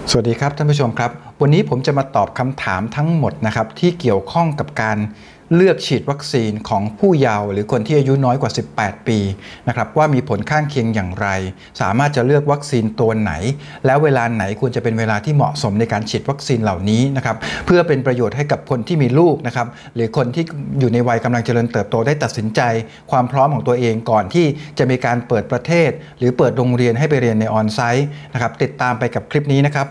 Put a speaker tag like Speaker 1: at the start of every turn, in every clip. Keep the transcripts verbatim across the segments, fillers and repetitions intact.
Speaker 1: สวัสดีครับท่านผู้ชมครับวันนี้ผมจะมาตอบคำถามทั้งหมดนะครับที่เกี่ยวข้องกับการเลือกฉีดวัคซีนของผู้เยาว์หรือคนที่อายุน้อยกว่าสิบแปดปีนะครับว่ามีผลข้างเคียงอย่างไรสามารถจะเลือกวัคซีนตัวไหนแล้วเวลาไหนควรจะเป็นเวลาที่เหมาะสมในการฉีดวัคซีนเหล่านี้นะครับเพื่อเป็นประโยชน์ให้กับคนที่มีลูกนะครับหรือคนที่อยู่ในวัยกำลังเจริญเติบโตได้ตัดสินใจความพร้อมของตัวเองก่อนที่จะมีการเปิดประเทศหรือเปิดโรงเรียนให้ไปเรียนในออนไซต์นะครับติดตามไปกับคลิปนี้นะครับ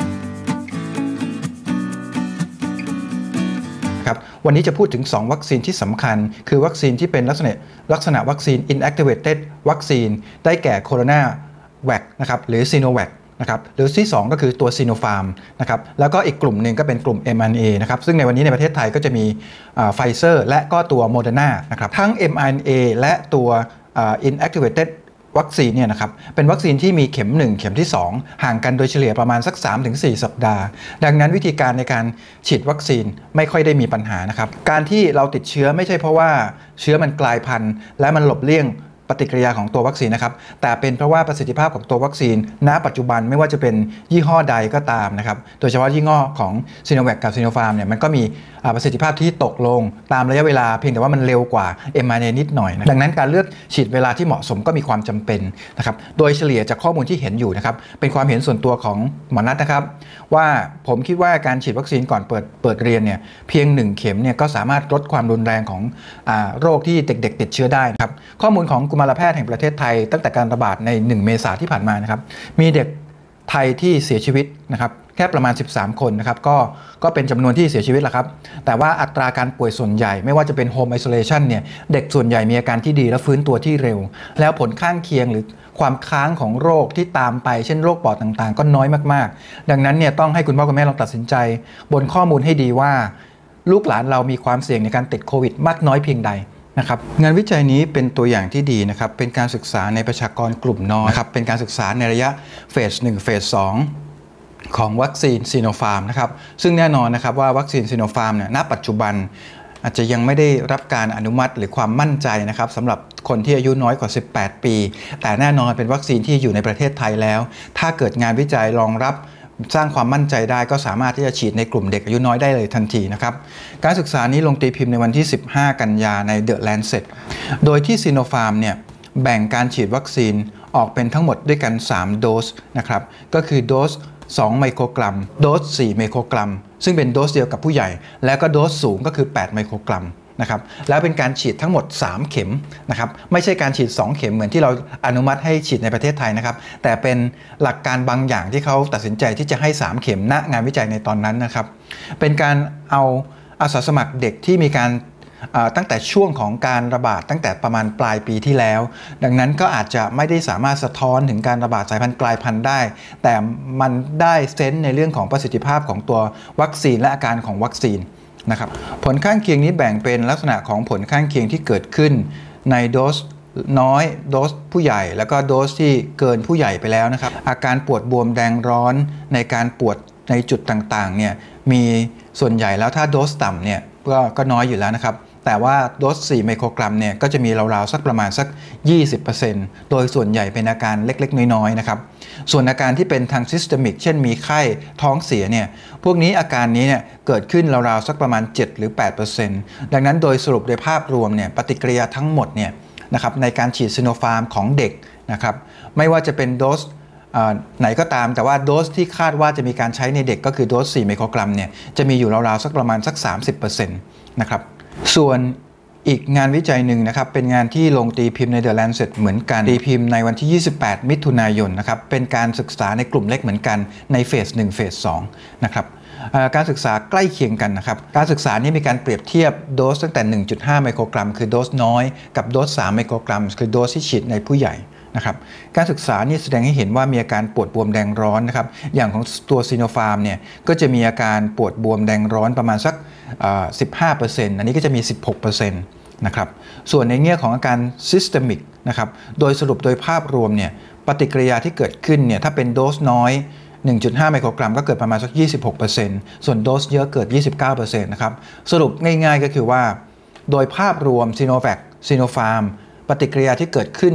Speaker 1: วันนี้จะพูดถึงสองวัคซีนที่สำคัญคือวัคซีนที่เป็นลักษณะลักษณะวัคซีน inactivated วัคซีนได้แก่โคโรนาแวคนะครับหรือซีโนแวคนะครับหรือที่สองก็คือตัวซีโนฟาร์มนะครับแล้วก็อีกกลุ่มหนึ่งก็เป็นกลุ่ม เอ็ม อาร์ เอ็น เอ นะครับซึ่งในวันนี้ในประเทศไทยก็จะมีไฟเซอร์และก็ตัวโมเดอร์นานะครับทั้ง เอ็ม อาร์ เอ็น เอ และตัว inactivatedวัคซีนเนี่ยนะครับเป็นวัคซีนที่มีเข็มหนึ่งเข็มที่สองห่างกันโดยเฉลี่ยประมาณสัก สามถึงสี่ สัปดาห์ดังนั้นวิธีการในการฉีดวัคซีนไม่ค่อยได้มีปัญหานะครับการที่เราติดเชื้อไม่ใช่เพราะว่าเชื้อมันกลายพันธุ์และมันหลบเลี่ยงปฏิกิริยาของตัววัคซีนนะครับแต่เป็นเพราะว่าประสิทธิภาพของตัววัคซีนณปัจจุบันไม่ว่าจะเป็นยี่ห้อใดก็ตามนะครับโดยเฉพาะยี่ห้อของซีโนแวคกับซีโนฟาร์มเนี่ยมันก็มีประสิทธิภาพที่ตกลงตามระยะเวลาเพียงแต่ว่ามันเร็วกว่า เอ็ม อาร์ เอ็น เอ นิดหน่อยนะดังนั้นการเลือกฉีดเวลาที่เหมาะสมก็มีความจำเป็นนะครับโดยเฉลี่ยจากข้อมูลที่เห็นอยู่นะครับเป็นความเห็นส่วนตัวของหมอนัทนะครับว่าผมคิดว่าการฉีดวัคซีนก่อนเปิดเปิดเรียนเนี่ยเพียงหนึ่งเข็มเนี่ยก็สามารถลดความรุนแรงของอ่าโรคที่เด็กๆติดเชื้อได้นะครับข้อมูลของกุมารแพทย์แห่งประเทศไทยตั้งแต่การระบาดในหนึ่งเมษายนที่ผ่านมานะครับมีเด็กไทยที่เสียชีวิตนะครับแค่ประมาณสิบสามคนนะครับก็ก็เป็นจำนวนที่เสียชีวิตแหละครับแต่ว่าอัตราการป่วยส่วนใหญ่ไม่ว่าจะเป็นโฮมไอโซเลชันเนี่ยเด็กส่วนใหญ่มีอาการที่ดีและฟื้นตัวที่เร็วแล้วผลข้างเคียงหรือความค้างของโรคที่ตามไปเช่นโรคปอดต่างๆก็น้อยมากๆดังนั้นเนี่ยต้องให้คุณพ่อคุณแม่ลองตัดสินใจบนข้อมูลให้ดีว่าลูกหลานเรามีความเสี่ยงในการติดโควิดมากน้อยเพียงใดนะครับงานวิจัยนี้เป็นตัวอย่างที่ดีนะครับเป็นการศึกษาในประชากรกลุ่มน้อยครับเป็นการศึกษาในระยะเฟสหนึ่งเฟสสองของวัคซีนซีโนฟาร์มนะครับซึ่งแน่นอนนะครับว่าวัคซีนซีโนฟาร์มเนี่ยณปัจจุบันอาจจะยังไม่ได้รับการอนุมัติหรือความมั่นใจนะครับสำหรับคนที่อายุน้อยกว่าสิบแปดปีแต่แน่นอนเป็นวัคซีนที่อยู่ในประเทศไทยแล้วถ้าเกิดงานวิจัยรองรับสร้างความมั่นใจได้ก็สามารถที่จะฉีดในกลุ่มเด็กอายุน้อยได้เลยทันทีนะครับการศึกษานี้ลงตีพิมพ์ในวันที่สิบห้ากันยาใน The Lancet โดยที่ซีโนฟาร์มเนี่ยแบ่งการฉีดวัคซีนออกเป็นทั้งหมดด้วยกันสามโดสนะครับก็คือโดสสองไมโครกรัมโดสสี่ไมโครกรัมซึ่งเป็นโดสเดียวกับผู้ใหญ่แล้วก็โดสสูงก็คือแปดไมโครกรัมนะครับแล้วเป็นการฉีดทั้งหมดสามเข็มนะครับไม่ใช่การฉีดสองเข็มเหมือนที่เราอนุมัติให้ฉีดในประเทศไทยนะครับแต่เป็นหลักการบางอย่างที่เขาตัดสินใจที่จะให้สามเข็มณงานวิจัยในตอนนั้นนะครับเป็นการเอาอาสาสมัครเด็กที่มีการตั้งแต่ช่วงของการระบาดตั้งแต่ประมาณปลายปีที่แล้วดังนั้นก็อาจจะไม่ได้สามารถสะท้อนถึงการระบาดสายพันธุ์กลายพันธุ์ได้แต่มันได้เซนส์ในเรื่องของประสิทธิภาพของตัววัคซีนและอาการของวัคซีนนะครับผลข้างเคียงนี้แบ่งเป็นลักษณะของผลข้างเคียงที่เกิดขึ้นในโดสน้อยโดสผู้ใหญ่แล้วก็โดสที่เกินผู้ใหญ่ไปแล้วนะครับอาการปวดบวมแดงร้อนในการปวดในจุดต่างๆเนี่ยมีส่วนใหญ่แล้วถ้าโดสต่ำเนี่ยก็ก็น้อยอยู่แล้วนะครับแต่ว่าโดสสี่ไมโครกรัมเนี่ยก็จะมีราวๆสักประมาณสัก ยี่สิบเปอร์เซ็นต์ โดยส่วนใหญ่เป็นอาการเล็กๆน้อยๆนะครับส่วนอาการที่เป็นทางซิสเตมิกเช่นมีไข้ท้องเสียเนี่ยพวกนี้อาการนี้เนี่ยเกิดขึ้นราวๆสักประมาณเจ็ดหรือ แปดเปอร์เซ็นต์ ดังนั้นโดยสรุปโดยภาพรวมเนี่ยปฏิกิริยาทั้งหมดเนี่ยนะครับในการฉีดซิโนฟาร์มของเด็กนะครับไม่ว่าจะเป็นโดสไหนก็ตามแต่ว่าโดสที่คาดว่าจะมีการใช้ในเด็กก็คือโดสสี่ไมโครกรัมเนี่ยจะมีอยู่ราวๆสักประมาณสัก สามสิบเปอร์เซ็นต์ นะครับส่วนอีกงานวิจัยหนึ่งนะครับเป็นงานที่ลงตีพิมพ์ใน The Lancet เหมือนกันตีพิมพ์ในวันที่ยี่สิบแปดมิถุนายนนะครับเป็นการศึกษาในกลุ่มเล็กเหมือนกันในเฟสหนึ่งเฟสสองนะครับการศึกษาใกล้เคียงกันนะครับการศึกษานี้มีการเปรียบเทียบโดสตั้งแต่ หนึ่งจุดห้า ไมโครกรัมคือโดสน้อยกับโดสสามไมโครกรัมคือโดสที่ฉีดในผู้ใหญ่นะครับการศึกษานี่แสดงให้เห็นว่ามีอาการปวดบวมแดงร้อนนะครับอย่างของตัวซีโนฟาร์มเนี่ยก็จะมีอาการปวดบวมแดงร้อนประมาณสัก สิบห้าเปอร์เซ็นต์ อันนี้ก็จะมี สิบหกเปอร์เซ็นต์ นะครับส่วนในแง่ของอาการ systemic นะครับโดยสรุปโดยภาพรวมเนี่ยปฏิกิริยาที่เกิดขึ้นเนี่ยถ้าเป็นโดสน้อย หนึ่งจุดห้า ไมโครกรัมก็เกิดประมาณสัก ยี่สิบหกเปอร์เซ็นต์ ส่วนโดสเยอะเกิด ยี่สิบเก้าเปอร์เซ็นต์ นะครับสรุปง่ายๆก็คือว่าโดยภาพรวมซีโนแวคซีโนฟาร์มปฏิกิริยาที่เกิดขึ้น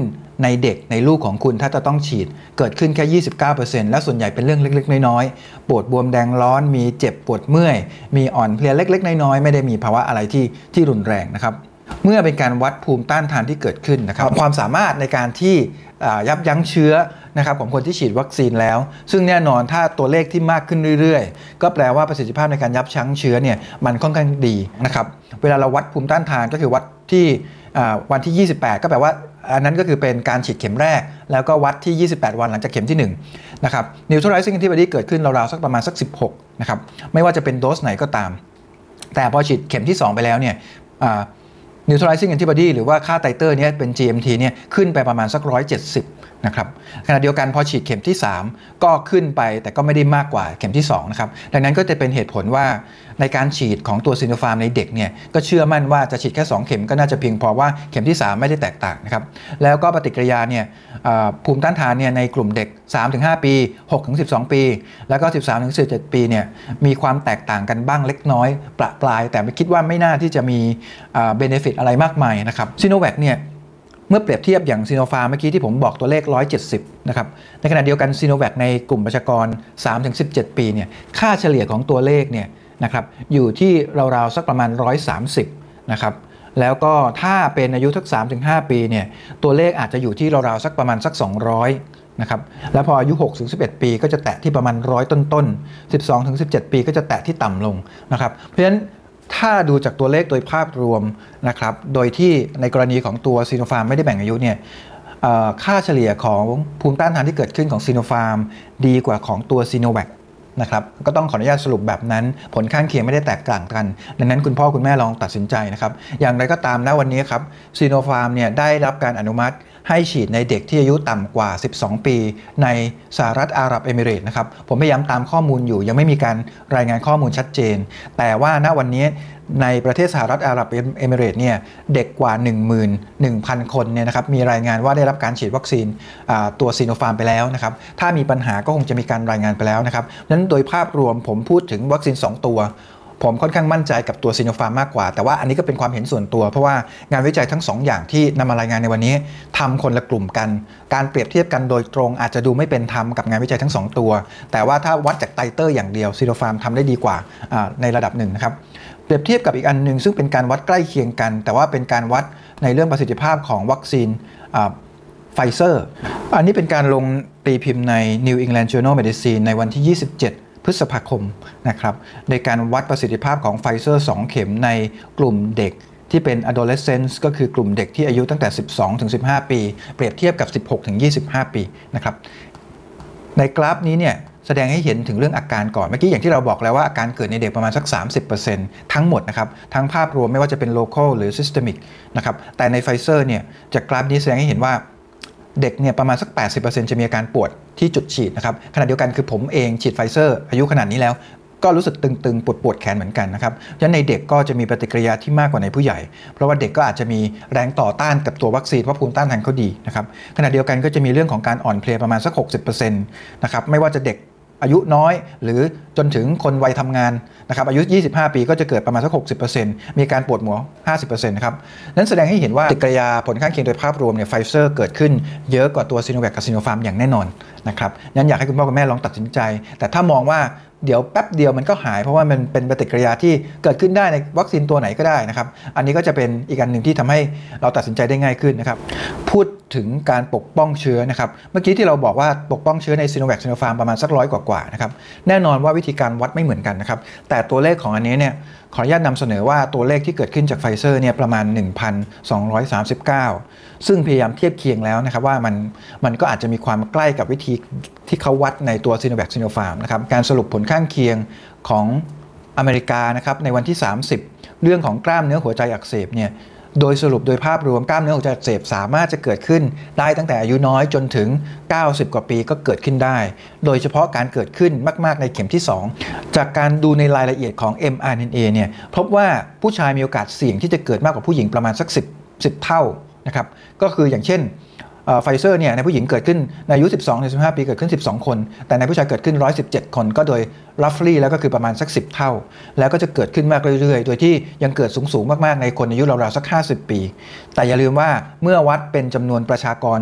Speaker 1: ในเด็กในลูกของคุณถ้าจะต้องฉีดเกิดขึ้นแค่ ยี่สิบเก้าเปอร์เซ็นต์ และส่วนใหญ่เป็นเรื่องเล็กๆน้อยๆปวดบวมแดงร้อนมีเจ็บปวดเมื่อยมีอ่อนเพลียเล็กๆน้อยๆไม่ได้มีภาวะอะไรที่ที่รุนแรงนะครับเมื่อเป็นการวัดภูมิต้านทานที่เกิดขึ้นนะครับความสามารถในการที่ยับยั้งเชื้อนะครับของคนที่ฉีดวัคซีนแล้วซึ่งแน่นอนถ้าตัวเลขที่มากขึ้นเรื่อยๆก็แปลว่าประสิทธิภาพในการยับยั้งเชื้อเนี่ยมันค่อนข้างดีนะครับเวลาเราวัดภูมิต้านทานก็คือวัดที่วันที่ยี่สิบแปดก็แปลว่าอันนั้นก็คือเป็นการฉีดเข็มแรกแล้วก็วัดที่ยี่สิบแปดวันหลังจากเข็มที่หนึ่งนะครับ neutralizing antibody เกิดขึ้นราวๆสักประมาณสักสิบหกนะครับไม่ว่าจะเป็นโดสไหนก็ตามแต่พอฉีดเข็มที่สองไปแล้วเนี่ยneutralizing antibody หรือว่าค่าไตเตอร์นี้เป็น จี เอ็ม ที เนี่ยขึ้นไปประมาณสักหนึ่งร้อยเจ็ดสิบนะครับขณะเดียวกันพอฉีดเข็มที่สามก็ขึ้นไปแต่ก็ไม่ได้มากกว่าเข็มที่สองนะครับดังนั้นก็จะเป็นเหตุผลว่าในการฉีดของตัวซิโนฟาร์มในเด็กเนี่ยก็เชื่อมั่นว่าจะฉีดแค่สองเข็มก็น่าจะเพียงพอว่าเข็มที่สามไม่ได้แตกต่างนะครับแล้วก็ปฏิกิริยาเนี่ยภูมิต้านทานเนี่ยในกลุ่มเด็ก สามถึงห้า ปี หกถึงสิบสอง ปีแล้วก็ สิบสามถึงสิบเจ็ด ปีเนี่ยมีความแตกต่างกันบ้างเล็กน้อยประปรายแต่ไม่คิดว่าไม่น่าที่จะมีเบเนฟิตอะไรมากมายนะครับซิโนแวคเนี่ยเมื่อเปรียบเทียบอย่างซีโนฟาร์มเมื่อกี้ที่ผมบอกตัวเลขหนึ่งร้อยเจ็ดสิบนะครับในขณะเดียวกันซีโนแวคในกลุ่มประชากร สามถึงสิบเจ็ด ปีเนี่ยค่าเฉลี่ยของตัวเลขเนี่ยนะครับอยู่ที่ราวๆสักประมาณหนึ่งร้อยสามสิบนะครับแล้วก็ถ้าเป็นอายุสัก สามถึงห้า ปีเนี่ยตัวเลขอาจจะอยู่ที่ราวๆสักประมาณสักสองร้อยนะครับแล้วพออายุ หกถึงสิบเอ็ด ปีก็จะแตะที่ประมาณร้อยต้นๆ สิบสองถึงสิบเจ็ด ปีก็จะแตะที่ต่ำลงนะครับเพราะฉะนั้นถ้าดูจากตัวเลขโดยภาพรวมนะครับโดยที่ในกรณีของตัวซีโนฟาร์มไม่ได้แบ่งอายุเนี่ยค่าเฉลี่ยของภูมิต้านทานที่เกิดขึ้นของซีโนฟาร์มดีกว่าของตัวซีโนแวคนะครับก็ต้องขออนุญาตสรุปแบบนั้นผลข้างเคียงไม่ได้แตกต่างกันดังนั้นคุณพ่อคุณแม่ลองตัดสินใจนะครับอย่างไรก็ตามนะวันนี้ครับซีโนฟาร์มเนี่ยได้รับการอนุมัติให้ฉีดในเด็กที่อายุต่ำกว่าสิบสองปีในสหรัฐอาหรับเอมิเรตส์นะครับผมพยายามตามข้อมูลอยู่ยังไม่มีการรายงานข้อมูลชัดเจนแต่ว่าณวันนี้ในประเทศสหรัฐอาหรับเอมิเรตส์เนี่ยเด็กกว่า หนึ่งหมื่นหนึ่งพัน คนเนี่ยนะครับมีรายงานว่าได้รับการฉีดวัคซีนตัวซีโนฟาร์มไปแล้วนะครับถ้ามีปัญหาก็คงจะมีการรายงานไปแล้วนะครับนั้นโดยภาพรวมผมพูดถึงวัคซีนสองตัวผมค่อนข้างมั่นใจกับตัวซีโนฟาร์มมากกว่าแต่ว่าอันนี้ก็เป็นความเห็นส่วนตัวเพราะว่างานวิจัยทั้งสองอย่างที่นำมารายงานในวันนี้ทำคนละกลุ่มกันการเปรียบเทียบกันโดยตรงอาจจะดูไม่เป็นธรรมกับงานวิจัยทั้งสองตัวแต่ว่าถ้าวัดจากไตเตอร์อย่างเดียวซีโนฟาร์มทำได้ดีกว่าในระดับหนึ่งนะครับเปรียบเทียบกับอีกอันหนึ่งซึ่งเป็นการวัดใกล้เคียงกันแต่ว่าเป็นการวัดในเรื่องประสิทธิภาพของวัคซีนไฟเซอร์อันนี้เป็นการลงตีพิมพ์ใน New England Journal Medicine ในวันที่ยี่สิบเจ็ดพฤษภาคมนะครับในการวัดประสิทธิภาพของไฟเซอร์สองเข็มในกลุ่มเด็กที่เป็น adolescents ก็คือกลุ่มเด็กที่อายุตั้งแต่สิบสองถึงสิบห้า ปีเปรียบเทียบกับสิบหกถึงยี่สิบห้า ปีนะครับในกราฟนี้เนี่ยแสดงให้เห็นถึงเรื่องอาการก่อนเมื่อกี้อย่างที่เราบอกแล้วว่าอาการเกิดในเด็กประมาณสัก สามสิบเปอร์เซ็นต์ ทั้งหมดนะครับทั้งภาพรวมไม่ว่าจะเป็น local หรือ systemic นะครับแต่ในไฟเซอร์เนี่ยจากกราฟนี้แสดงให้เห็นว่าเด็กเนี่ยประมาณสัก แปดสิบเปอร์เซ็นต์ จะมีอาการปวดที่จุดฉีดนะครับขณะเดียวกันคือผมเองฉีดไฟเซอร์อายุขนาดนี้แล้วก็รู้สึกตึงๆปวดปวดแขนเหมือนกันนะครับฉะนั้นในเด็กก็จะมีปฏิกิริยาที่มากกว่าในผู้ใหญ่เพราะว่าเด็กก็อาจจะมีแรงต่อต้านกับตัววัคซีนเพราะภูมิต้านทานเขาดีนะครับขณะเดียวกันก็จะมีเรื่องของการอ่อนเพลียประมาณสัก หกสิบเปอร์เซ็นต์ นะครับไม่ว่าจะเด็กอายุน้อยหรือจนถึงคนวัยทำงานนะครับอายุยี่สิบห้าปีก็จะเกิดประมาณสัก หกสิบเปอร์เซ็นต์ มีการปวดหัว ห้าสิบเปอร์เซ็นต์ นะครับนั้นแสดงให้เห็นว่าปฏิกิริยาผลข้างเคียงโดยภาพรวมเนี่ยไฟเซอร์เกิดขึ้นเยอะกว่าตัวซีโนแวคกับซีโนฟาร์มอย่างแน่นอนนะครับนั้นอยากให้คุณพ่อคุณแม่ลองตัดสินใจแต่ถ้ามองว่าเดี๋ยวแป๊บเดียวมันก็หายเพราะว่ามันเป็นปฏิกิริยาที่เกิดขึ้นได้ในวัคซีนตัวไหนก็ได้นะครับอันนี้ก็จะเป็นอีกอันหนึ่งที่ทำให้เราตัดสินใจได้ง่ายขึ้นนะครับพูดถึงการปกป้องเชื้อนะครับเมื่อกี้ที่เราบอกว่าปกป้องเชื้อในซีโนแวคซีโนฟาร์มประมาณสักร้อยกว่าๆนะครับแน่นอนว่าวิธีการวัดไม่เหมือนกันนะครับแต่ตัวเลขของอันนี้เนี่ยขออนุญาตนำเสนอว่าตัวเลขที่เกิดขึ้นจากไฟเซอร์เนี่ยประมาณ หนึ่งพันสองร้อยสามสิบเก้า ซึ่งพยายามเทียบเคียงแล้วนะครับว่ามันมันก็อาจจะมีความใกล้กับวิธีที่เขาวัดในตัวซีโนแวคซีโนฟาร์มนะครับการสรุปผลข้างเคียงของอเมริกานะครับในวันที่สามสิบเรื่องของกล้ามเนื้อหัวใจอักเสบเนี่ยโดยสรุปโดยภาพรวมกล้ามเนื้อหัวใจอักเสบสามารถจะเกิดขึ้นได้ตั้งแต่อายุน้อยจนถึงเก้าสิบกว่าปีก็เกิดขึ้นได้โดยเฉพาะการเกิดขึ้นมากๆในเข็มที่สองจากการดูในรายละเอียดของ เอ็ม อาร์ เอ็น เอ เนี่ยพบว่าผู้ชายมีโอกาสเสี่ยงที่จะเกิดมากกว่าผู้หญิงประมาณสักสิบ สิบเท่านะครับก็คืออย่างเช่นไฟเซอร์เนี่ยในผู้หญิงเกิดขึ้นในอายุ สิบสองถึงสิบห้า ปีเกิดขึ้นสิบสองคนแต่ในผู้ชายเกิดขึ้นหนึ่งร้อยสิบเจ็ดคนก็โดย roughly แล้วก็คือประมาณสักสิบเท่าแล้วก็จะเกิดขึ้นมากเรื่อยๆโดยที่ยังเกิดสูงๆมากๆในคนอายุราวๆสักห้าสิบปีแต่อย่าลืมว่าเมื่อวัดเป็นจำนวนประชากร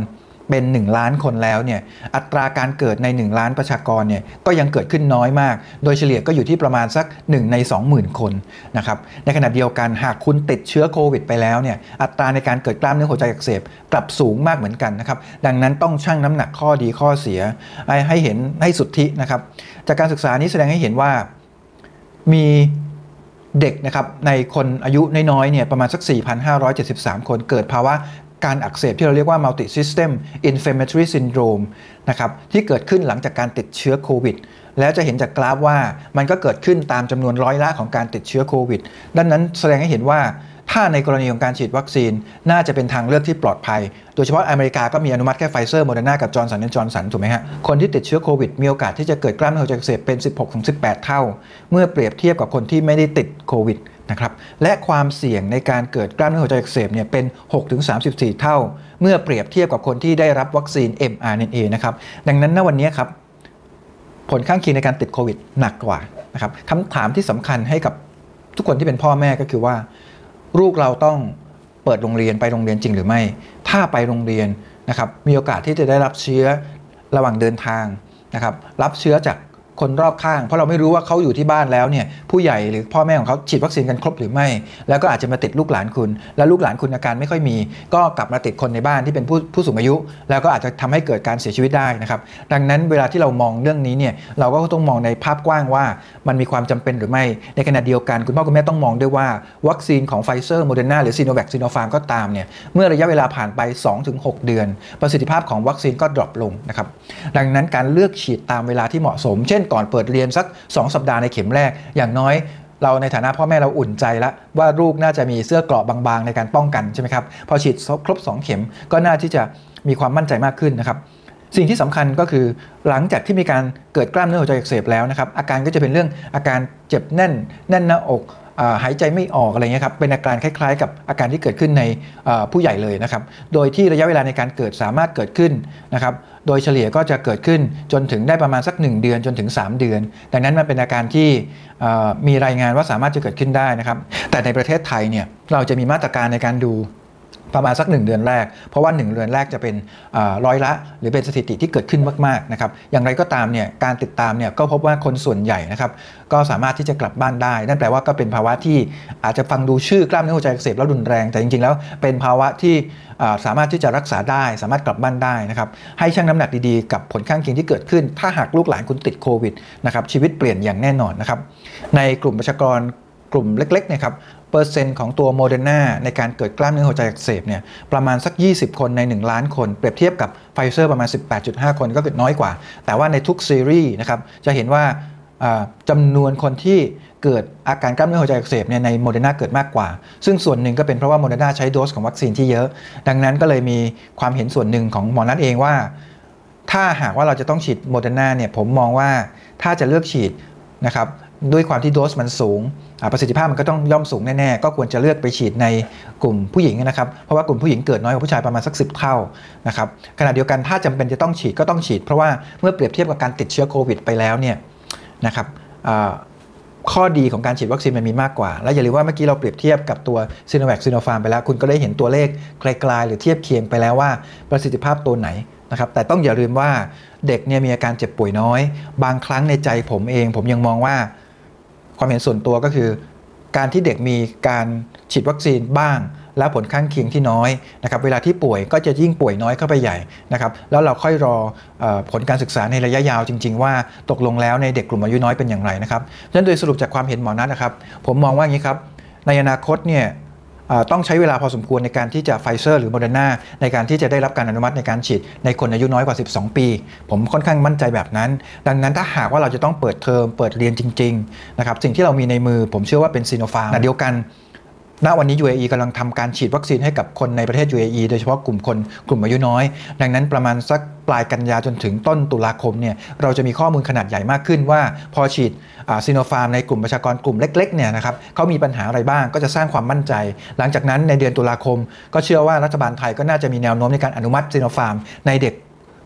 Speaker 1: เป็นหนึ่งล้านคนแล้วเนี่ยอัตราการเกิดในหนึ่งล้านประชากรเนี่ยก็ยังเกิดขึ้นน้อยมากโดยเฉลี่ยก็อยู่ที่ประมาณสักหนึ่งใน สองหมื่น คนนะครับในขณะเดียวกันหากคุณติดเชื้อโควิดไปแล้วเนี่ยอัตราในการเกิดกล้ามเนื้อหัวใจอักเสบกลับสูงมากเหมือนกันนะครับดังนั้นต้องชั่งน้ำหนักข้อดีข้อเสียให้เห็นให้สุทธินะครับจากการศึกษานี้แสดงให้เห็นว่ามีเด็กนะครับในคนอายุน้อยๆเนี่ยประมาณสัก สี่พันห้าร้อยเจ็ดสิบสาม คนเกิดภาวะการอักเสบที่เราเรียกว่า multi system inflammatory syndrome นะครับที่เกิดขึ้นหลังจากการติดเชื้อโควิดแล้วจะเห็นจากกราฟว่ามันก็เกิดขึ้นตามจำนวนร้อยละของการติดเชื้อโควิดดังนั้นแสดงให้เห็นว่าถ้าในกรณีของการฉีดวัคซีนน่าจะเป็นทางเลือกที่ปลอดภัยโดยเฉพาะอเมริกาก็มีอนุมัติแค่ไฟเซอร์โมเดอร์นากับจอร์นสันแอนด์จอร์นสันถูกไหมฮะคนที่ติดเชื้อโควิดมีโอกาสที่จะเกิดกล้ามเนื้อหัวใจอักเสบเป็น สิบหกถึงสิบแปด เท่าเมื่อเปรียบเทียบกับคนที่ไม่ได้ติดโควิดนะครับและความเสี่ยงในการเกิดกล้ามเนื้อหัวใจอักเสบเนี่ยเป็น หกถึงสามสิบสี่ เท่าเมื่อเปรียบเทียบกับคนที่ได้รับวัคซีน เอ็ม อาร์ เอ็น เอ นะครับดังนั้นณวันนี้ครับผลข้างเคียงในการติดโควิดหนักกว่านะครับคำถามที่สำคัญให้กับทุกคนที่เป็นพ่อแม่ก็คือว่าลูกเราต้องเปิดโรงเรียนไปโรงเรียนจริงหรือไม่ถ้าไปโรงเรียนนะครับมีโอกาสที่จะได้รับเชื้อระหว่างเดินทางนะครับรับเชื้อจากคนรอบข้างเพราะเราไม่รู้ว่าเขาอยู่ที่บ้านแล้วเนี่ยผู้ใหญ่หรือพ่อแม่ของเขาฉีดวัคซีนกันครบหรือไม่แล้วก็อาจจะมาติดลูกหลานคุณแล้วลูกหลานคุณอาการไม่ค่อยมีก็กลับมาติดคนในบ้านที่เป็นผู้ผู้สูงอายุแล้วก็อาจจะทำให้เกิดการเสียชีวิตได้นะครับดังนั้นเวลาที่เรามองเรื่องนี้เนี่ยเราก็ต้องมองในภาพกว้างว่ามันมีความจำเป็นหรือไม่ในขณะเดียวกันคุณพ่อคุณแม่ต้องมองด้วยว่าวัคซีนของไฟเซอร์โมเดอร์นาหรือซีโนแวคซีโนฟาร์มก็ตามเนี่ยเมื่อระยะเวลาผ่านไป สองถึงหก เดือนประสิทธิภาพของวัคซีนก็ดรอปลงนะครับดังนั้นการเลือกฉีดตามเวลาที่เหมาะสมเช่นก่อนเปิดเรียนสักสองสัปดาห์ในเข็มแรกอย่างน้อยเราในฐานะพ่อแม่เราอุ่นใจแล้วว่าลูกน่าจะมีเสื้อเกราะบางๆในการป้องกันใช่ไหมครับพอฉีดครบสองเข็มก็น่าที่จะมีความมั่นใจมากขึ้นนะครับสิ่งที่สำคัญก็คือหลังจากที่มีการเกิดกล้ามเนื้อหัวใจอักเสบแล้วนะครับอาการก็จะเป็นเรื่องอาการเจ็บแน่นแน่นหน้าอกหายใจไม่ออกอะไรเงี้ยครับเป็นอาการคล้ายๆกับอาการที่เกิดขึ้นในผู้ใหญ่เลยนะครับโดยที่ระยะเวลาในการเกิดสามารถเกิดขึ้นนะครับโดยเฉลี่ยก็จะเกิดขึ้นจนถึงได้ประมาณสักหนึ่งเดือนจนถึงสามเดือนดังนั้นมันเป็นอาการที่มีรายงานว่าสามารถจะเกิดขึ้นได้นะครับแต่ในประเทศไทยเนี่ยเราจะมีมาตรการในการดูประมาณสักหนึ่งเดือนแรกเพราะว่าหนึ่งเดือนแรกจะเป็นร้อยละหรือเป็นสถิติที่เกิดขึ้นมากๆนะครับอย่างไรก็ตามเนี่ยการติดตามเนี่ยก็พบว่าคนส่วนใหญ่นะครับก็สามารถที่จะกลับบ้านได้นั่นแปลว่าก็เป็นภาวะที่อาจจะฟังดูชื่อกล้ามเนื้อหัวใจอักเสบแล้วรุนแรงแต่จริงๆแล้วเป็นภาวะที่สามารถที่จะรักษาได้สามารถกลับบ้านได้นะครับให้ชั่งน้ำหนักดีๆกับผลข้างเคียงที่เกิดขึ้นถ้าหากลูกหลานคุณติดโควิดนะครับชีวิตเปลี่ยนอย่างแน่นอนนะครับในกลุ่มประชากรกลุ่มเล็กๆนะครับเปอร์เซ็นต์ของตัวโมเดอร์นาในการเกิดกล้ามเนื้อหัวใจอักเสบเนี่ยประมาณสักยี่สิบคนในหนึ่งล้านคนเปรียบเทียบกับไฟเซอร์ประมาณ สิบแปดจุดห้า คนก็เกิดน้อยกว่าแต่ว่าในทุกซีรีส์นะครับจะเห็นว่าจำนวนคนที่เกิดอาการกล้ามเนื้อหัวใจอักเสบเนี่ยในโมเดอร์นาเกิดมากกว่าซึ่งส่วนหนึ่งก็เป็นเพราะว่าโมเดอร์นาใช้โดสของวัคซีนที่เยอะดังนั้นก็เลยมีความเห็นส่วนหนึ่งของหมอนัทเองว่าถ้าหากว่าเราจะต้องฉีดโมเดอร์นาเนี่ยผมมองว่าถ้าจะเลือกฉีดนะครับด้วยความที่โดสมันสูงประสิทธิภาพมันก็ต้องย่อมสูงแน่ๆก็ควรจะเลือกไปฉีดในกลุ่มผู้หญิงนะครับเพราะว่ากลุ่มผู้หญิงเกิดน้อยกว่าผู้ชายประมาณสักสิบเท่านะครับขณะเดียวกันถ้าจำเป็นจะต้องฉีดก็ต้องฉีดเพราะว่าเมื่อเปรียบเทียบกับการติดเชื้อโควิดไปแล้วเนี่ยนะครับข้อดีของการฉีดวัคซีนมันมีมากกว่าและอย่าลืมว่าเมื่อกี้เราเปรียบเทียบกับตัวซีโนแวคซีโนฟาร์มไปแล้วคุณก็ได้เห็นตัวเลขไกลๆหรือเทียบเคียงไปแล้วว่าประสิทธิภาพตัวไหนนะครับแต่ต้องอย่าลืมว่าเด็กเนี่ยมีอาการเจ็บป่วยน้อยบางครั้งในใจผมเองผมยังมองว่าความเห็นส่วนตัวก็คือการที่เด็กมีการฉีดวัคซีนบ้างและผลข้างเคียงที่น้อยนะครับเวลาที่ป่วยก็จะยิ่งป่วยน้อยเข้าไปใหญ่นะครับแล้วเราค่อยรอเอ่อผลการศึกษาในระยะยาวจริงๆว่าตกลงแล้วในเด็กกลุ่มอายุน้อยเป็นอย่างไรนะครับฉะนั้นโดยสรุปจากความเห็นหมอนัทนะครับผมมองว่าอย่างนี้ครับในอนาคตเนี่ยต้องใช้เวลาพอสมควรในการที่จะไฟเซอร์หรือโมเดอร์นาในการที่จะได้รับการอนุมัติในการฉีดในคนอายุน้อยกว่าสิบสองปีผมค่อนข้างมั่นใจแบบนั้นดังนั้นถ้าหากว่าเราจะต้องเปิดเทอมเปิดเรียนจริงๆนะครับสิ่งที่เรามีในมือผมเชื่อว่าเป็นซีโนฟาร์มเดียวกันณวันนี้ ยู เอ อี กำลังทำการฉีดวัคซีนให้กับคนในประเทศ ยู เอ อี โดยเฉพาะกลุ่มคนกลุ่มอายุน้อยดังนั้นประมาณสักปลายกันยาจนถึงต้นตุลาคมเนี่ยเราจะมีข้อมูลขนาดใหญ่มากขึ้นว่าพอฉีดซีโนฟาร์มในกลุ่มประชากรกลุ่มเล็กๆเนี่ยนะครับเขามีปัญหาอะไรบ้างก็จะสร้างความมั่นใจหลังจากนั้นในเดือนตุลาคมก็เชื่อว่ารัฐบาลไทยก็น่าจะมีแนวโน้มในการอนุมัติซีโนฟาร์มในเด็ก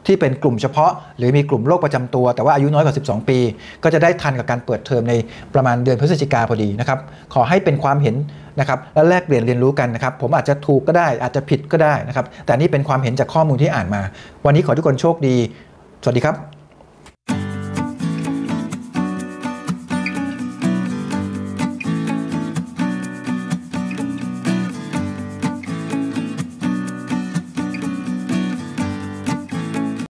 Speaker 1: ที่เป็นกลุ่มเฉพาะหรือมีกลุ่มโรคประจำตัวแต่ว่าอายุน้อยกว่าสิบสองปีก็จะได้ทันกับการเปิดเทอมในประมาณเดือนพฤศจิกาพอดีนะครับขอให้เป็นความเห็นนะครับและแลกเปลี่ยนเรียนรู้กันนะครับผมอาจจะถูกก็ได้อาจจะผิดก็ได้นะครับแต่นี่เป็นความเห็นจากข้อมูลที่อ่านมาวันนี้ขอทุกคนโชคดีสวัสดีครับ